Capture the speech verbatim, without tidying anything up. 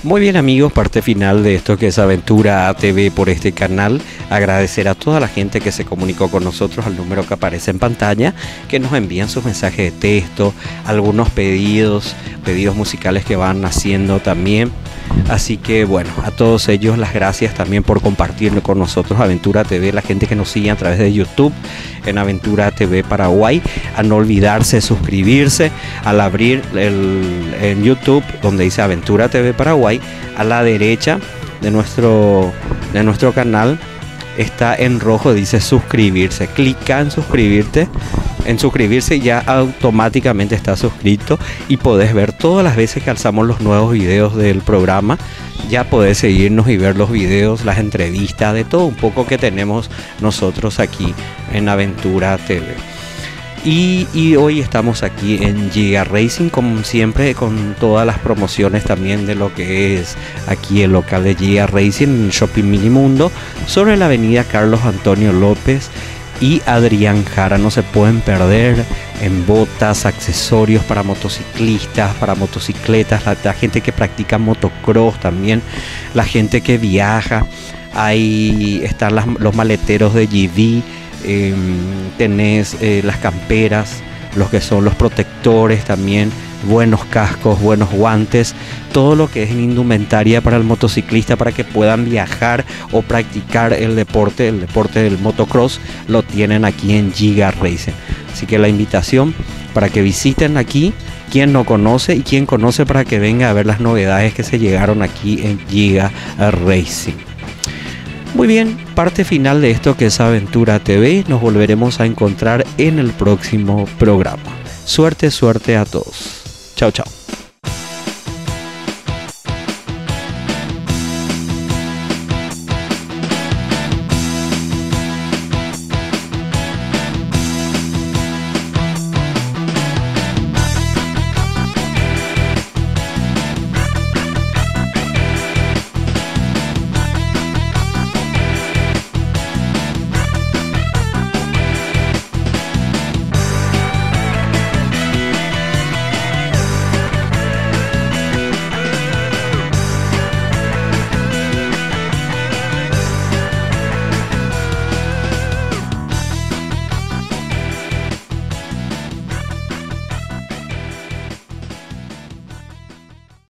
Muy bien amigos, parte final de esto que es Aventura A T V por este canal. Agradecer a toda la gente que se comunicó con nosotros al número que aparece en pantalla, que nos envían sus mensajes de texto, algunos pedidos, pedidos musicales que van haciendo también. Así que bueno, a todos ellos las gracias también por compartir con nosotros Aventura T V, la gente que nos sigue a través de YouTube en Aventura T V Paraguay. A no olvidarse de suscribirse al abrir el, en YouTube donde dice Aventura T V Paraguay, a la derecha de nuestro, de nuestro canal está en rojo, dice suscribirse. Clica en suscribirte en suscribirse y ya automáticamente está suscrito y podés ver todas las veces que alzamos los nuevos videos del programa. Ya podés seguirnos y ver los videos, las entrevistas, de todo un poco que tenemos nosotros aquí en Aventura T V. Y, y hoy estamos aquí en Giga Racing, como siempre, con todas las promociones también de lo que es aquí el local de Giga Racing en Shopping Minimundo, sobre la avenida Carlos Antonio López y Adrián Jara. No se pueden perder en botas, accesorios para motociclistas, para motocicletas, la, la gente que practica motocross también, la gente que viaja. Ahí están las, los maleteros de G V, eh, tenés eh, las camperas, los que son los protectores también, buenos cascos, buenos guantes, todo lo que es indumentaria para el motociclista para que puedan viajar o practicar el deporte, el deporte del motocross, lo tienen aquí en Giga Racing. Así que la invitación para que visiten aquí, quien no conoce y quien conoce, para que venga a ver las novedades que se llegaron aquí en Giga Racing. Muy bien, parte final de esto que es Aventura T V. Nos volveremos a encontrar en el próximo programa. Suerte, suerte a todos. Chao, chao.